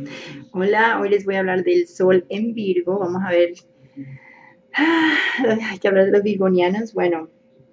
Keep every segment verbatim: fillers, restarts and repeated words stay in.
Hola, hoy les voy a hablar del Sol en Virgo. Vamos a ver, ah, hay que hablar de los virgonianos. Bueno,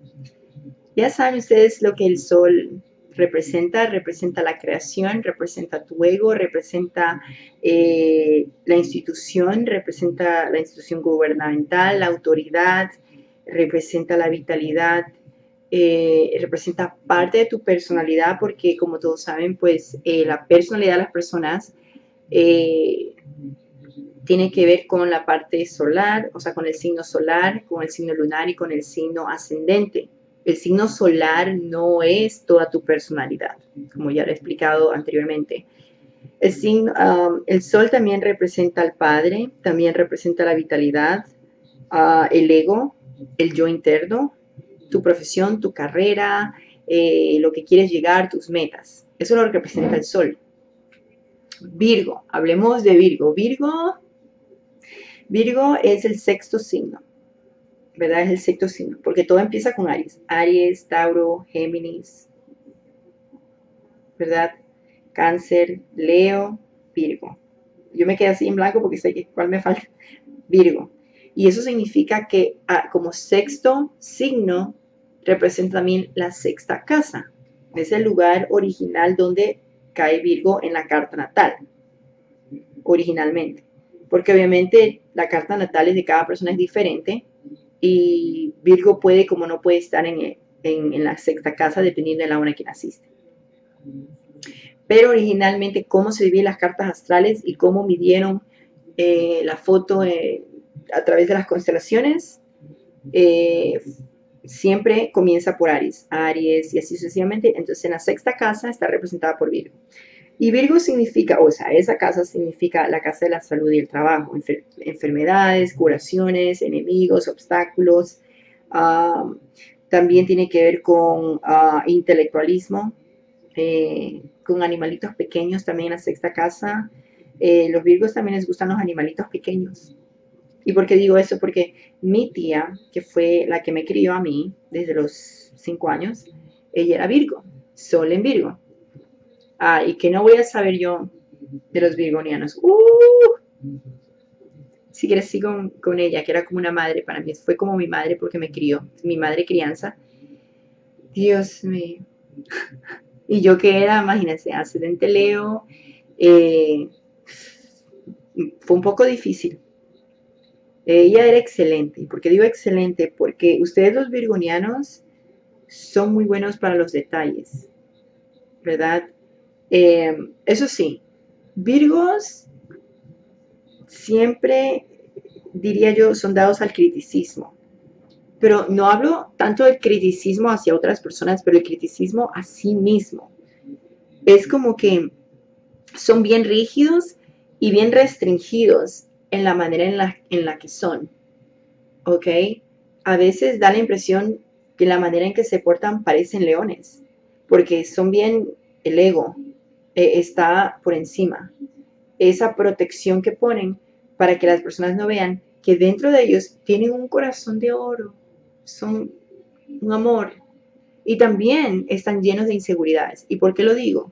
ya saben ustedes lo que el Sol representa. Representa la creación, representa tu ego, representa eh, la institución, representa la institución gubernamental, la autoridad, representa la vitalidad, eh, representa parte de tu personalidad porque como todos saben, pues eh, la personalidad de las personas eh, tiene que ver con la parte solar, o sea, con el signo solar, con el signo lunar y con el signo ascendente. El signo solar no es toda tu personalidad, como ya lo he explicado anteriormente. El, signo, um, el sol también representa al padre, también representa la vitalidad, uh, el ego, el yo interno, tu profesión, tu carrera, eh, lo que quieres llegar, tus metas. Eso es lo que representa el sol. Virgo, hablemos de Virgo. Virgo Virgo es el sexto signo, ¿verdad? Es el sexto signo, porque todo empieza con Aries. Aries, Tauro, Géminis, ¿verdad? Cáncer, Leo, Virgo. Yo me quedé así en blanco porque sé que cuál me falta. Virgo. Y eso significa que ah, como sexto signo representa también la sexta casa. Es el lugar original donde cae Virgo en la carta natal, originalmente. Porque obviamente la carta natal de cada persona es diferente y Virgo puede como no puede estar en, en, en la sexta casa dependiendo de la hora en que naciste. Pero originalmente cómo se vivían las cartas astrales y cómo midieron eh, la foto eh, a través de las constelaciones, eh, siempre comienza por Aries, Aries y así sucesivamente. Entonces en la sexta casa está representada por Virgo. Y Virgo significa, o sea, esa casa significa la casa de la salud y el trabajo, enfer enfermedades, curaciones, enemigos, obstáculos. Uh, también tiene que ver con uh, intelectualismo, eh, con animalitos pequeños también en la sexta casa. Eh, los Virgos también les gustan los animalitos pequeños. ¿Y por qué digo eso? Porque mi tía, que fue la que me crió a mí desde los cinco años, ella era Virgo, Sol en Virgo. Ah, y que no voy a saber yo de los virgonianos. Uh, si quieres, sigo con, con ella, que era como una madre para mí. Fue como mi madre porque me crió, mi madre crianza. Dios mío. Y yo que era, imagínense, ascendente Leo, eh, fue un poco difícil. Ella era excelente. ¿Y por qué digo excelente? Porque ustedes los virgonianos son muy buenos para los detalles, ¿verdad? Eh, eso sí, Virgos siempre, diría yo, son dados al criticismo. Pero no hablo tanto del criticismo hacia otras personas, pero el criticismo a sí mismo. Es como que son bien rígidos y bien restringidos en la manera en la, en la que son. ¿Ok? A veces da la impresión que la manera en que se portan parecen leones, porque son bien, el ego eh, está por encima. Esa protección que ponen para que las personas no vean que dentro de ellos tienen un corazón de oro, son un amor y también están llenos de inseguridades. ¿Y por qué lo digo?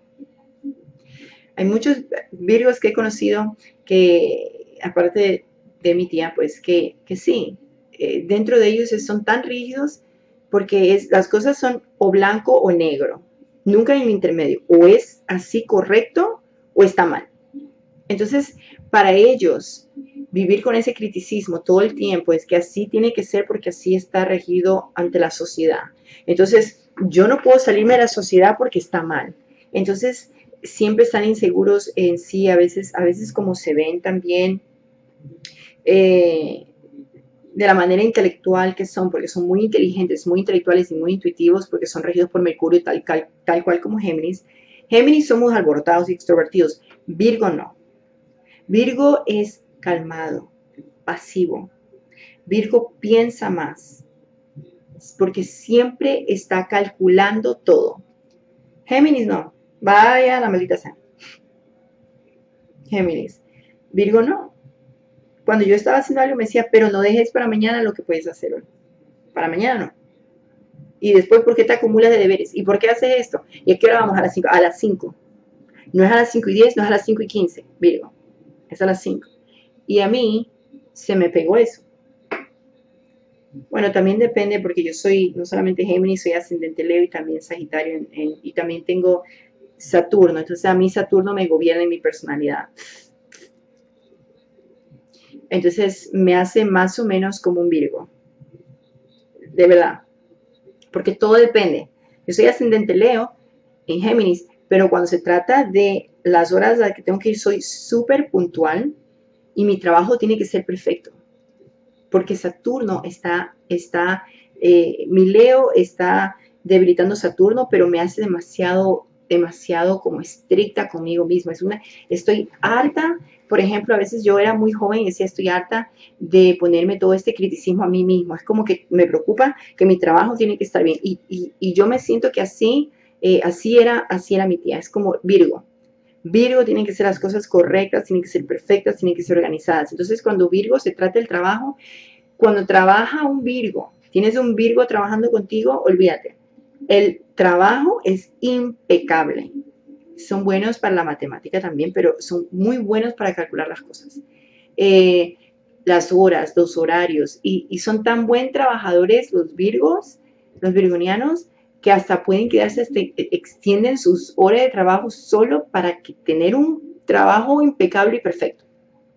Hay muchos virgos que he conocido que, aparte de, de mi tía, pues que, que sí, eh, dentro de ellos son tan rígidos porque es, las cosas son o blanco o negro, nunca hay un intermedio, o es así correcto o está mal. Entonces, para ellos, vivir con ese criticismo todo el tiempo es que así tiene que ser porque así está regido ante la sociedad. Entonces, yo no puedo salirme de la sociedad porque está mal. Entonces, siempre están inseguros en sí, a veces, a veces como se ven también, eh, de la manera intelectual que son, porque son muy inteligentes, muy intelectuales y muy intuitivos, porque son regidos por Mercurio tal, tal, tal cual como Géminis. Géminis somos alborotados y extrovertidos, Virgo no. Virgo es calmado, pasivo. Virgo piensa más, porque siempre está calculando todo. Géminis no, vaya la maldita sea. Géminis. Virgo no. Cuando yo estaba haciendo algo me decía, pero no dejes para mañana lo que puedes hacer hoy. Para mañana no. Y después, ¿por qué te acumulas de deberes? ¿Y por qué haces esto? ¿Y a qué hora vamos? A las cinco. A las cinco. No es a las cinco y diez, no es a las cinco y quince, Virgo, es a las cinco. Y a mí se me pegó eso. Bueno, también depende porque yo soy no solamente Géminis, soy ascendente Leo y también Sagitario en, en, y también tengo Saturno. Entonces a mí Saturno me gobierna en mi personalidad. Entonces me hace más o menos como un Virgo. De verdad. Porque todo depende. Yo soy ascendente Leo en Géminis, pero cuando se trata de las horas a las que tengo que ir, soy súper puntual y mi trabajo tiene que ser perfecto. Porque Saturno está, está eh, mi Leo está debilitando Saturno, pero me hace demasiado, demasiado como estricta conmigo misma. Es una, estoy harta, por ejemplo, a veces yo era muy joven y decía, estoy harta de ponerme todo este criticismo a mí mismo. Es como que me preocupa que mi trabajo tiene que estar bien. Y, y, y yo me siento que así, eh, así, era, así era mi tía. Es como Virgo. Virgo tienen que ser las cosas correctas, tienen que ser perfectas, tienen que ser organizadas. Entonces, cuando Virgo se trata del trabajo, cuando trabaja un Virgo, tienes un Virgo trabajando contigo, olvídate. El trabajo es impecable. Son buenos para la matemática también, pero son muy buenos para calcular las cosas. Eh, las horas, los horarios, y, y son tan buen trabajadores los Virgos, los virgonianos, que hasta pueden quedarse, hasta, extienden sus horas de trabajo solo para que, tener un trabajo impecable y perfecto.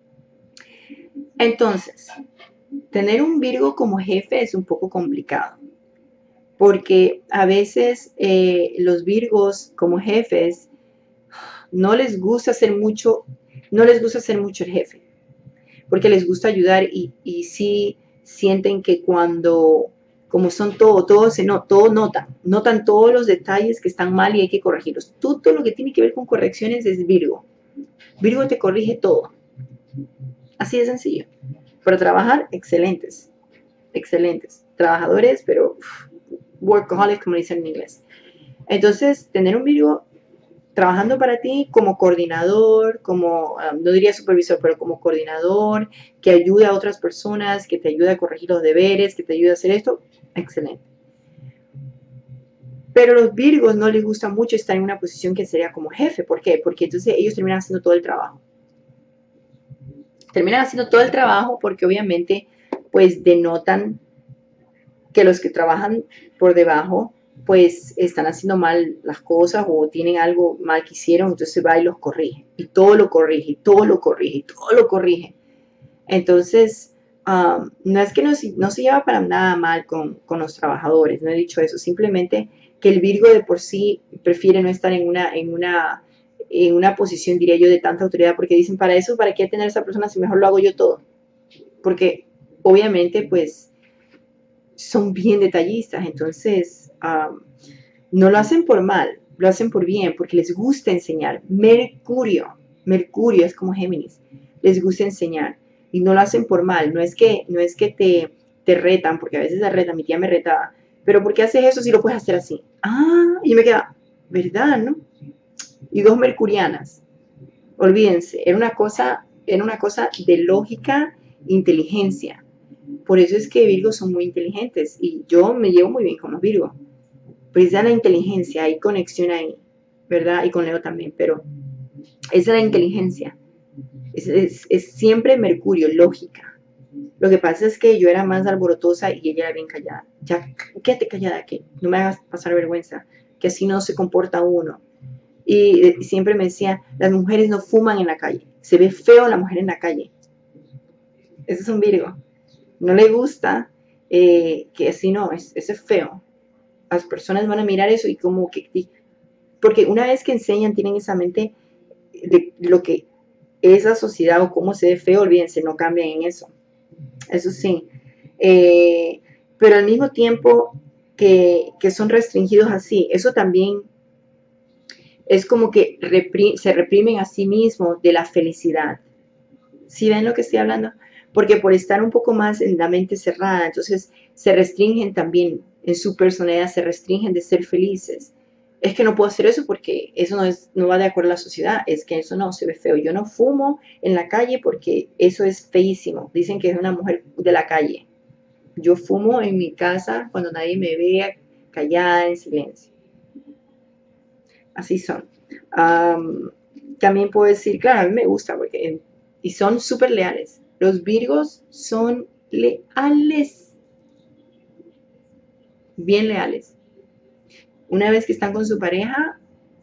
Entonces, tener un Virgo como jefe es un poco complicado, porque a veces eh, los Virgos como jefes no les gusta ser mucho, no les gusta ser mucho el jefe, porque les gusta ayudar y, y sí sienten que cuando, como son todo, todo se no, todo notan, notan todos los detalles que están mal y hay que corregirlos. Todo lo que tiene que ver con correcciones es Virgo. Virgo te corrige todo. Así de sencillo. Para trabajar, excelentes. Excelentes. Trabajadores, pero uf, workaholic, como dicen en inglés. Entonces, tener un Virgo trabajando para ti como coordinador, como, um, no diría supervisor, pero como coordinador, que ayude a otras personas, que te ayude a corregir los deberes, que te ayude a hacer esto, excelente. Pero a los Virgos no les gusta mucho estar en una posición que sería como jefe. ¿Por qué? Porque entonces ellos terminan haciendo todo el trabajo. Terminan haciendo todo el trabajo porque obviamente pues denotan que los que trabajan por debajo pues están haciendo mal las cosas o tienen algo mal que hicieron, entonces va y los corrige, y todo lo corrige, y todo lo corrige, y todo lo corrige. Entonces, um, no es que no, no se lleva para nada mal con, con los trabajadores, no he dicho eso, simplemente que el Virgo de por sí prefiere no estar en una, en una, en una posición, diría yo, de tanta autoridad, porque dicen, para eso, ¿para qué tener esa persona si mejor lo hago yo todo? Porque obviamente, pues, son bien detallistas, entonces um, no lo hacen por mal, lo hacen por bien, porque les gusta enseñar. Mercurio, Mercurio es como Géminis, les gusta enseñar y no lo hacen por mal, no es que, no es que te, te retan, porque a veces se retan, mi tía me retaba, pero ¿por qué haces eso si lo puedes hacer así? Ah, y me queda, ¿verdad, no? Y dos mercurianas, olvídense, era una cosa, era una cosa de lógica, inteligencia. Por eso es que Virgos son muy inteligentes y yo me llevo muy bien con los Virgos. Pues ya la inteligencia, hay conexión ahí, ¿verdad? Y con Leo también, pero esa es la inteligencia. Es, es, es siempre Mercurio, lógica. Lo que pasa es que yo era más alborotosa y ella era bien callada. Ya, quédate callada, que no me hagas pasar vergüenza, que así no se comporta uno. Y, y siempre me decía, las mujeres no fuman en la calle. Se ve feo la mujer en la calle. Ese es un Virgo. No le gusta eh, que así no, es, eso es feo. Las personas van a mirar eso y como que, porque una vez que enseñan, tienen esa mente de lo que esa sociedad o cómo se ve feo, olvídense, no cambian en eso. Eso sí. Eh, pero al mismo tiempo que, que son restringidos así, eso también es como que repri se reprimen a sí mismos de la felicidad. ¿Sí ven lo que estoy hablando? Porque por estar un poco más en la mente cerrada, entonces se restringen también en su personalidad, se restringen de ser felices. Es que no puedo hacer eso porque eso no, es, no va de acuerdo a la sociedad, es que eso no se ve feo. Yo no fumo en la calle porque eso es feísimo. Dicen que es una mujer de la calle. Yo fumo en mi casa cuando nadie me vea, callada, en silencio. Así son. Um, también puedo decir, claro, a mí me gusta porque, y son súper leales. Los Virgos son leales, bien leales. Una vez que están con su pareja,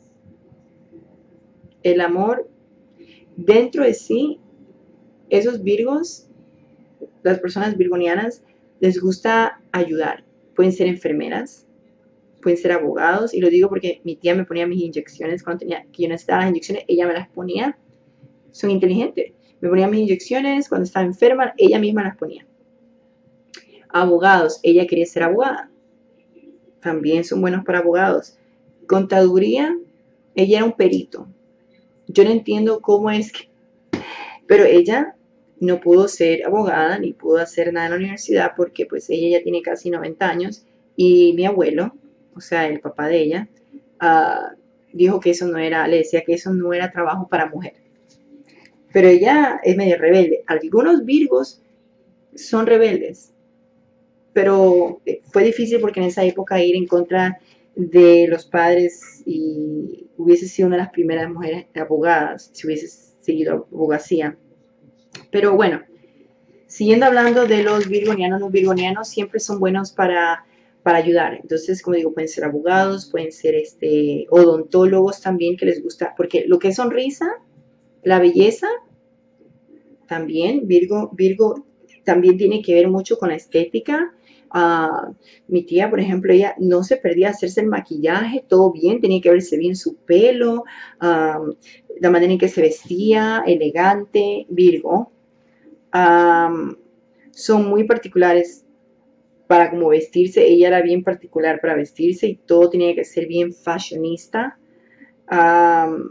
el amor dentro de sí, esos Virgos, las personas virgonianas, les gusta ayudar. Pueden ser enfermeras, pueden ser abogados, y lo digo porque mi tía me ponía mis inyecciones cuando tenía, que yo necesitaba las inyecciones, ella me las ponía. Son inteligentes. Me ponía mis inyecciones cuando estaba enferma, ella misma las ponía. Abogados, ella quería ser abogada. También son buenos para abogados. Contaduría, ella era un perito. Yo no entiendo cómo es que, pero ella no pudo ser abogada ni pudo hacer nada en la universidad porque pues ella ya tiene casi noventa años y mi abuelo, o sea, el papá de ella, uh, dijo que eso no era, le decía que eso no era trabajo para mujer. Pero ella es medio rebelde. Algunos virgos son rebeldes, pero fue difícil porque en esa época ir en contra de los padres y hubiese sido una de las primeras mujeres abogadas si hubiese seguido abogacía. Pero bueno, siguiendo hablando de los virgonianos, los virgonianos siempre son buenos para, para ayudar. Entonces, como digo, pueden ser abogados, pueden ser este, odontólogos también que les gusta, porque lo que es sonrisa, la belleza, también, Virgo, Virgo también tiene que ver mucho con la estética. Uh, mi tía, por ejemplo, ella no se perdía hacerse el maquillaje, todo bien, tenía que verse bien su pelo, uh, la manera en que se vestía, elegante, Virgo. Um, son muy particulares para cómo vestirse, ella era bien particular para vestirse y todo tenía que ser bien fashionista. Um,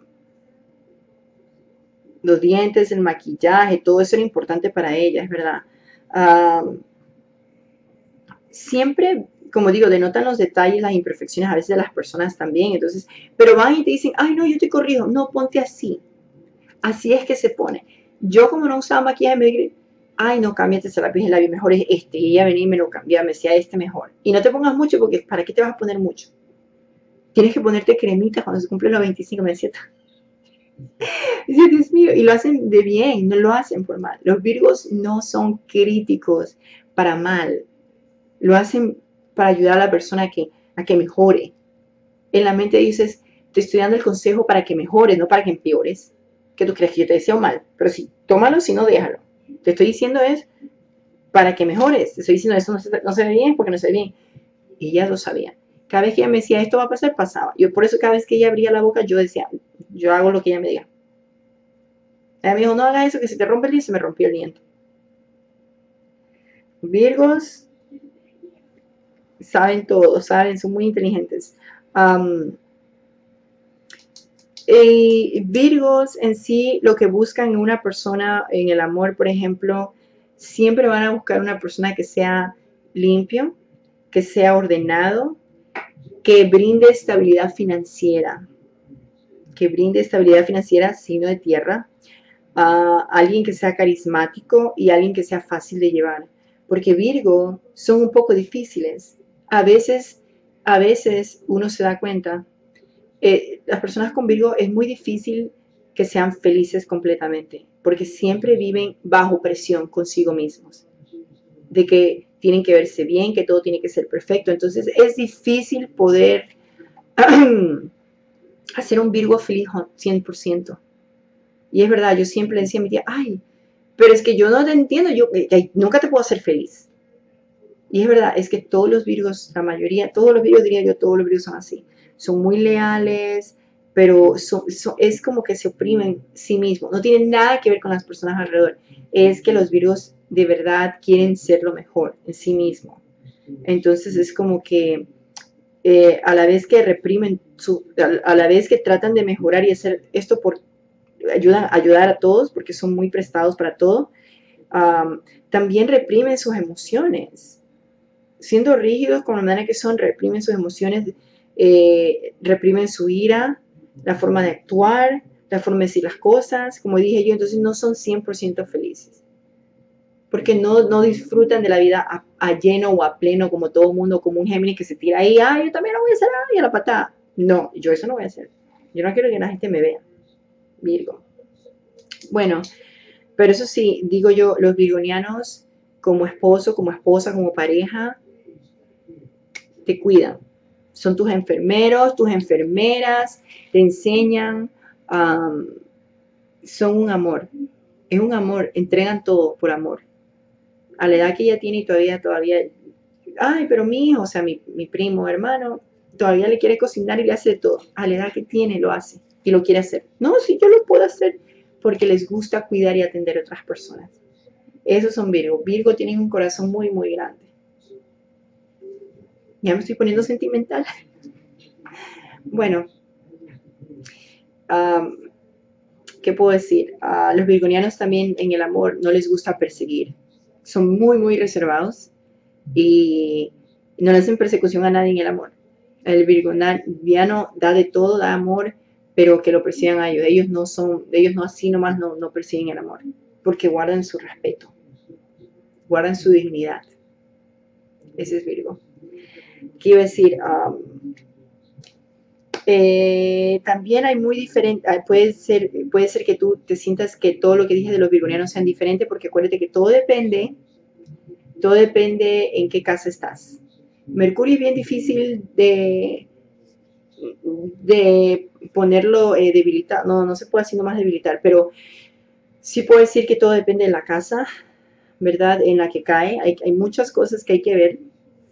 los dientes, el maquillaje, todo eso era importante para ella, es verdad. Um, siempre, como digo, denotan los detalles, las imperfecciones a veces de las personas también, entonces, pero van y te dicen, ay no, yo te corrijo, no, ponte así, así es que se pone. Yo como no usaba maquillaje, me dije, ay no, cámbiate ese lápiz, el labio mejor es este, y ella venía y me lo cambiaba, me decía este mejor, y no te pongas mucho porque ¿para qué te vas a poner mucho? Tienes que ponerte cremita cuando se cumplen los veinticinco, me decía. Dice, Dios mío, y lo hacen de bien, no lo hacen por mal. Los Virgos no son críticos para mal, lo hacen para ayudar a la persona a que, a que mejore. En la mente dices, te estoy dando el consejo para que mejores, no para que empeores. Que tú crees que yo te deseo mal, pero sí, tómalo, si no, déjalo. Te estoy diciendo es para que mejores. Te estoy diciendo eso no se, no se ve bien porque no se ve bien. Y ella lo sabía. Cada vez que ella me decía esto va a pasar, pasaba. Yo por eso cada vez que ella abría la boca, yo decía, yo hago lo que ella me diga. Ella me dijo, no hagas eso, que se te rompe el diente, se me rompió el diente. Virgos saben todo, saben, son muy inteligentes. Um, eh, Virgos en sí, lo que buscan en una persona, en el amor, por ejemplo, siempre van a buscar una persona que sea limpio, que sea ordenado, que brinde estabilidad financiera, que brinde estabilidad financiera, signo de tierra, uh, alguien que sea carismático y alguien que sea fácil de llevar, porque Virgo son un poco difíciles. A veces, a veces uno se da cuenta, eh, las personas con Virgo es muy difícil que sean felices completamente, porque siempre viven bajo presión consigo mismos, de que tienen que verse bien, que todo tiene que ser perfecto. Entonces es difícil poder hacer un Virgo feliz cien por ciento. Y es verdad, yo siempre le decía a mi tía, ay, pero es que yo no te entiendo, yo eh, nunca te puedo hacer feliz. Y es verdad, es que todos los Virgos, la mayoría, todos los Virgos, diría yo, todos los Virgos son así. Son muy leales, pero son, son, es como que se oprimen sí mismos. No tienen nada que ver con las personas alrededor. Es que los Virgos de verdad quieren ser lo mejor en sí mismos. Entonces es como que eh, a la vez que reprimen, su, a, a la vez que tratan de mejorar y hacer esto por ayudan, ayudar a todos, porque son muy prestados para todo, um, también reprimen sus emociones. Siendo rígidos con la manera que son, reprimen sus emociones, eh, reprimen su ira, la forma de actuar, la forma de decir las cosas, como dije yo, entonces no son cien por ciento felices, porque no, no disfrutan de la vida a, a lleno o a pleno como todo el mundo, como un Géminis que se tira ahí, ah, yo también lo voy a hacer, ay, a la patada. No, yo eso no voy a hacer. Yo no quiero que la gente me vea. Virgo. Bueno, pero eso sí, digo yo, los virgonianos como esposo, como esposa, como pareja, te cuidan. Son tus enfermeros, tus enfermeras, te enseñan, um, son un amor. Es un amor, entregan todo por amor. A la edad que ella tiene y todavía, todavía, ay, pero mi hijo, o sea, mi, mi primo, hermano, todavía le quiere cocinar y le hace de todo. A la edad que tiene lo hace y lo quiere hacer. No, sí, yo lo puedo hacer porque les gusta cuidar y atender a otras personas. Esos son Virgo. Virgo tienen un corazón muy, muy grande. Ya me estoy poniendo sentimental. Bueno, um, ¿qué puedo decir? A los virgonianos también en el amor no les gusta perseguir. Son muy, muy reservados y no le hacen persecución a nadie en el amor. El virgoniano da de todo, da amor, pero que lo persigan a ellos. Ellos no son, ellos no así nomás no, no persiguen el amor, porque guardan su respeto, guardan su dignidad. Ese es Virgo. ¿Qué iba a decir? Um, Eh, también hay muy diferente, puede ser, puede ser que tú te sientas que todo lo que dije de los virgonianos sean diferente, porque acuérdate que todo depende, todo depende en qué casa estás. Mercurio es bien difícil de, de ponerlo eh, debilitar, no, no se puede así nomás debilitar, pero sí puedo decir que todo depende de la casa, ¿verdad? En la que cae, hay, hay muchas cosas que hay que ver,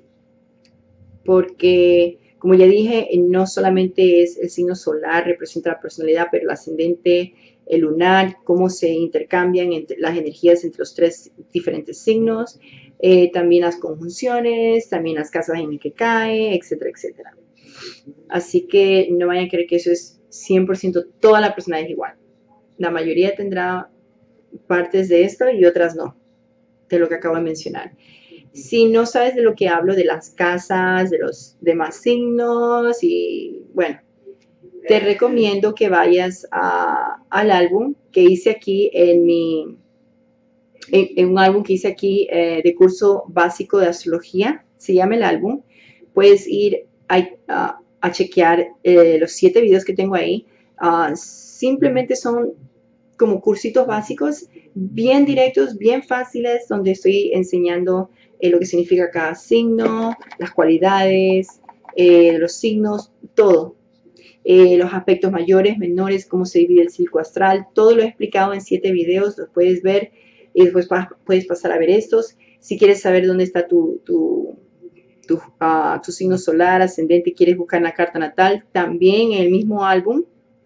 porque como ya dije, no solamente es el signo solar, representa la personalidad, pero el ascendente, el lunar, cómo se intercambian entre las energías entre los tres diferentes signos, eh, también las conjunciones, también las casas en las que cae, etcétera, etcétera. Así que no vayan a creer que eso es cien por ciento, toda la personalidad es igual. La mayoría tendrá partes de esto y otras no, de lo que acabo de mencionar. Si no sabes de lo que hablo, de las casas, de los demás signos, y bueno, te recomiendo que vayas a, al álbum que hice aquí en mi, en, en un álbum que hice aquí eh, de curso básico de astrología, se llama el álbum. Puedes ir a, a, a chequear eh, los siete videos que tengo ahí. Uh, simplemente son como cursitos básicos, bien directos, bien fáciles, donde estoy enseñando eh, lo que significa cada signo, las cualidades, eh, los signos, todo. Eh, los aspectos mayores, menores, cómo se divide el ciclo astral, todo lo he explicado en siete videos, los puedes ver y después pa puedes pasar a ver estos. Si quieres saber dónde está tu, tu, tu, uh, tu signo solar, ascendente, quieres buscar en la carta natal, también en el mismo álbum.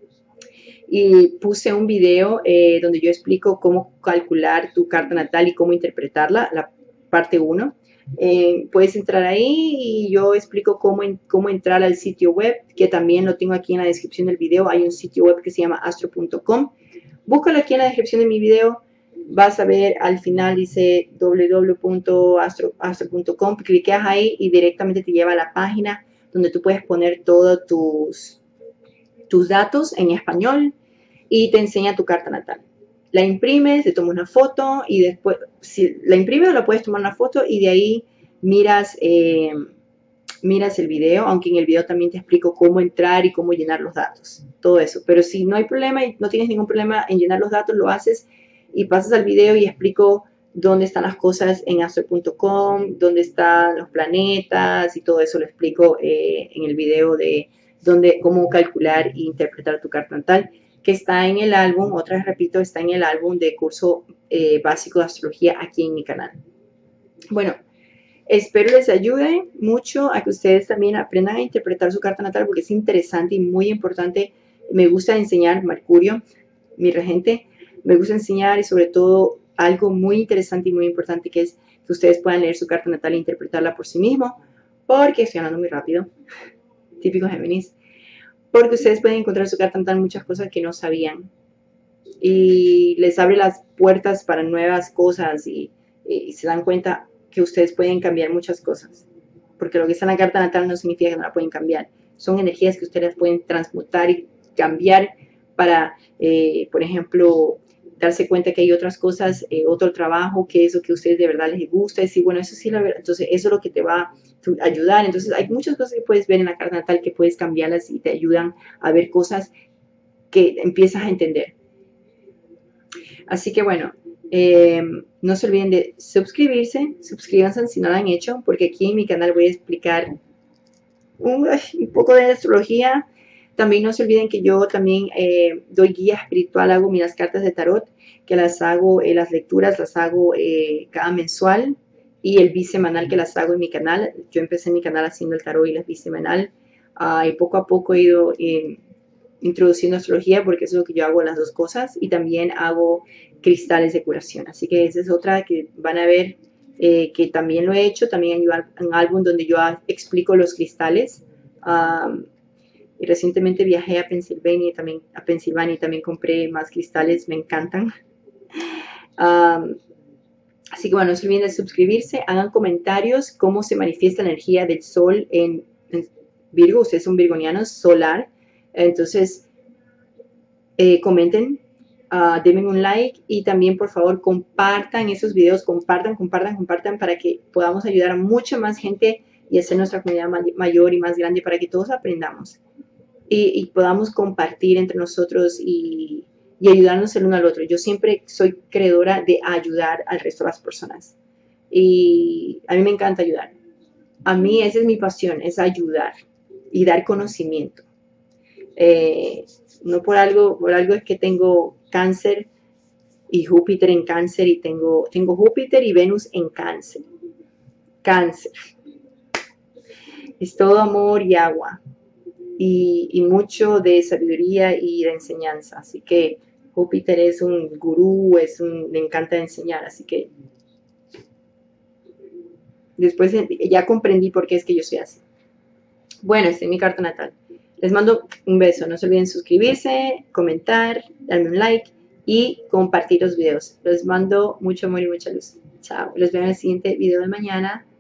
Y puse un video eh, donde yo explico cómo calcular tu carta natal y cómo interpretarla, la parte uno. Eh, puedes entrar ahí y yo explico cómo, en, cómo entrar al sitio web, que también lo tengo aquí en la descripción del video. Hay un sitio web que se llama astro punto com. Búscalo aquí en la descripción de mi video. Vas a ver al final dice w w w punto astro punto com. Cliqueas ahí y directamente te lleva a la página donde tú puedes poner todos tus tus datos en español y te enseña tu carta natal. La imprimes, te tomas una foto y después, si la imprimes, la puedes tomar una foto y de ahí miras, eh, miras el video, aunque en el video también te explico cómo entrar y cómo llenar los datos, todo eso. Pero si no hay problema y no tienes ningún problema en llenar los datos, lo haces y pasas al video y explico dónde están las cosas en astro punto com, dónde están los planetas y todo eso lo explico eh, en el video de donde, cómo calcular e interpretar tu carta natal, que está en el álbum, otra vez repito, está en el álbum de curso eh, básico de astrología aquí en mi canal. Bueno, espero les ayude mucho a que ustedes también aprendan a interpretar su carta natal porque es interesante y muy importante. Me gusta enseñar, Mercurio, mi regente, me gusta enseñar y sobre todo algo muy interesante y muy importante que es que ustedes puedan leer su carta natal e interpretarla por sí mismos, porque estoy hablando muy rápido. Típico Géminis, porque ustedes pueden encontrar su carta natal muchas cosas que no sabían y les abre las puertas para nuevas cosas y, y se dan cuenta que ustedes pueden cambiar muchas cosas, porque lo que está en la carta natal no significa que no la pueden cambiar, son energías que ustedes pueden transmutar y cambiar para, eh, por ejemplo, darse cuenta que hay otras cosas, eh, otro trabajo, que eso que a ustedes de verdad les gusta, decir, bueno, eso sí, la verdad, entonces eso es lo que te va a ayudar. Entonces hay muchas cosas que puedes ver en la carta natal que puedes cambiarlas y te ayudan a ver cosas que empiezas a entender. Así que bueno, eh, no se olviden de suscribirse, suscríbanse si no lo han hecho, porque aquí en mi canal voy a explicar un, un poco de astrología. También no se olviden que yo también eh, doy guía espiritual, hago mis cartas de tarot, que las hago, eh, las lecturas las hago eh, cada mensual, y el bisemanal que las hago en mi canal. Yo empecé mi canal haciendo el tarot y las bisemanal, uh, y poco a poco he ido eh, introduciendo astrología, porque eso es lo que yo hago, las dos cosas, y también hago cristales de curación. Así que esa es otra que van a ver, eh, que también lo he hecho. También hay un álbum donde yo explico los cristales. Um, y recientemente viajé a Pensilvania, también, a Pensilvania y también compré más cristales, me encantan. Um, así que bueno, no se olviden de suscribirse, hagan comentarios cómo se manifiesta la energía del sol en, en Virgo. Ustedes son virgonianos, solar. Entonces, eh, comenten, uh, denme un like, y también por favor compartan esos videos, compartan, compartan, compartan, para que podamos ayudar a mucha más gente y hacer nuestra comunidad mayor y más grande, para que todos aprendamos y, y podamos compartir entre nosotros y, y ayudarnos el uno al otro. Yo siempre soy creedora de ayudar al resto de las personas, y a mí me encanta ayudar. A mí esa es mi pasión, es ayudar y dar conocimiento. Eh, no por algo, por algo es que tengo cáncer y Júpiter en cáncer, y tengo, tengo Júpiter y Venus en cáncer. Cáncer. Es todo amor y agua, y, y mucho de sabiduría y de enseñanza. Así que Júpiter es un gurú, es un, le encanta enseñar, así que después ya comprendí por qué es que yo soy así. Bueno, esta es mi carta natal. Les mando un beso. No se olviden suscribirse, comentar, darme un like y compartir los videos. Les mando mucho amor y mucha luz. Chao. Los veo en el siguiente video de mañana.